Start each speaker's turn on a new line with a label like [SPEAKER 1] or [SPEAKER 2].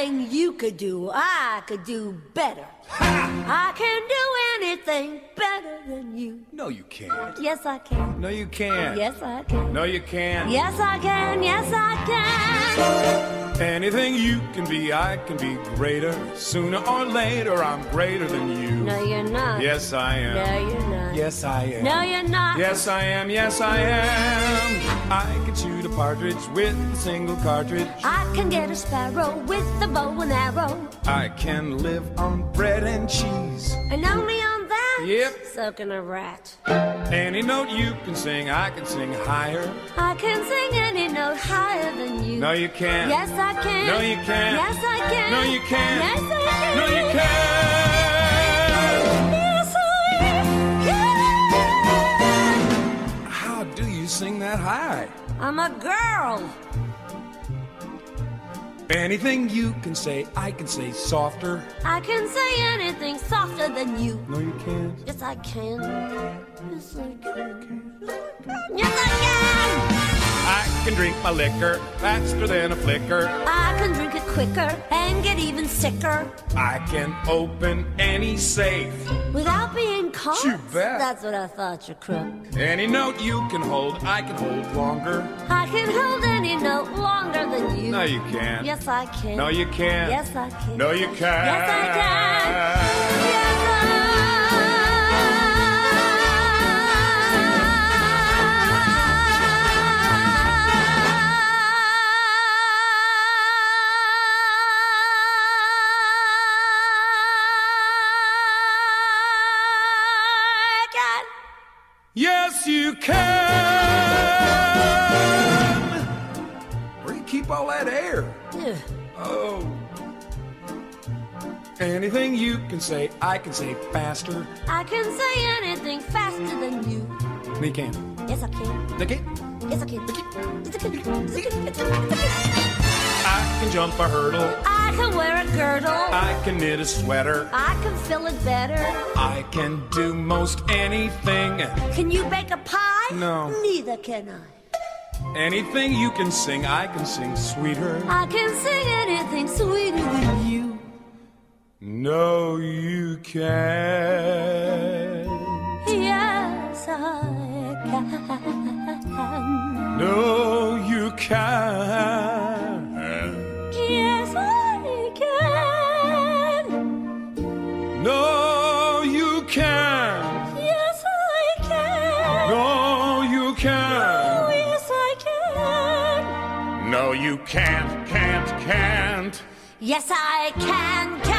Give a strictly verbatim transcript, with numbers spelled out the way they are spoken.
[SPEAKER 1] Anything you could do, I could do better. I can do anything better than you.
[SPEAKER 2] No, you can't.
[SPEAKER 1] Yes, I can.
[SPEAKER 2] No, you can't.
[SPEAKER 1] Yes, I can.
[SPEAKER 2] No, you can't.
[SPEAKER 1] Yes, I can. Yes, I can.
[SPEAKER 2] Anything you can be, I can be greater. Sooner or later, I'm greater than you.
[SPEAKER 1] No, you're not.
[SPEAKER 2] Yes, I am.
[SPEAKER 1] No, you're not.
[SPEAKER 2] Yes, I am.
[SPEAKER 1] No, you're not.
[SPEAKER 2] Yes, I am. Yes, I am. I can shoot a partridge with a single cartridge.
[SPEAKER 1] I can get a sparrow with a bow and arrow.
[SPEAKER 2] I can live on bread and cheese.
[SPEAKER 1] And only on that?
[SPEAKER 2] Yep.
[SPEAKER 1] So can a rat.
[SPEAKER 2] Any note you can sing, I can sing higher.
[SPEAKER 1] I can sing any note higher than you.
[SPEAKER 2] No, you can't.
[SPEAKER 1] Yes, I can.
[SPEAKER 2] No, you can't.
[SPEAKER 1] Yes, I can.
[SPEAKER 2] No, you can't.
[SPEAKER 1] Yes, I can.
[SPEAKER 2] No, you can't.
[SPEAKER 1] Yes, I can.
[SPEAKER 2] How do you sing that high?
[SPEAKER 1] I'm a girl.
[SPEAKER 2] Anything you can say, I can say softer.
[SPEAKER 1] I can say anything softer than you.
[SPEAKER 2] No, you can't.
[SPEAKER 1] Yes, I can. Yes, I can. Yes, I can.
[SPEAKER 2] I can drink my liquor faster than a flicker.
[SPEAKER 1] I can drink it quicker and get even sicker.
[SPEAKER 2] I can open any safe
[SPEAKER 1] Without being caught?
[SPEAKER 2] You bet.
[SPEAKER 1] That's what I thought, you crook.
[SPEAKER 2] Any note you can hold, I can hold longer.
[SPEAKER 1] I can hold any note longer than you.
[SPEAKER 2] No, you can't.
[SPEAKER 1] Yes, I can.
[SPEAKER 2] No, you can't.
[SPEAKER 1] Yes, I can.
[SPEAKER 2] No, you can't.
[SPEAKER 1] Yes, I can. Yes, I can.
[SPEAKER 2] Yes, you can. Where do you keep all that air?
[SPEAKER 1] Ugh.
[SPEAKER 2] Oh. Anything you can say, I can say faster.
[SPEAKER 1] I can say anything faster than you.
[SPEAKER 2] No, you can't.
[SPEAKER 1] Yes, I can.
[SPEAKER 2] Okay.
[SPEAKER 1] Yes, I can. Yes, I can. Yes, I can. Yes, I can.
[SPEAKER 2] I can jump a hurdle.
[SPEAKER 1] I can wear a girdle.
[SPEAKER 2] I can knit a sweater.
[SPEAKER 1] I can fill it better.
[SPEAKER 2] I can do most anything.
[SPEAKER 1] Can you bake a pie?
[SPEAKER 2] No.
[SPEAKER 1] Neither can I.
[SPEAKER 2] Anything you can sing, I can sing sweeter.
[SPEAKER 1] I can sing anything sweeter than you.
[SPEAKER 2] No, you can't.
[SPEAKER 1] Yes, I can.
[SPEAKER 2] No, you can't.
[SPEAKER 1] Yes, I can.
[SPEAKER 2] No, you can't.
[SPEAKER 1] Yes, I can.
[SPEAKER 2] No, you can't.
[SPEAKER 1] Oh, yes, I can.
[SPEAKER 2] No, you can't, can't, can't.
[SPEAKER 1] Yes, I can. can.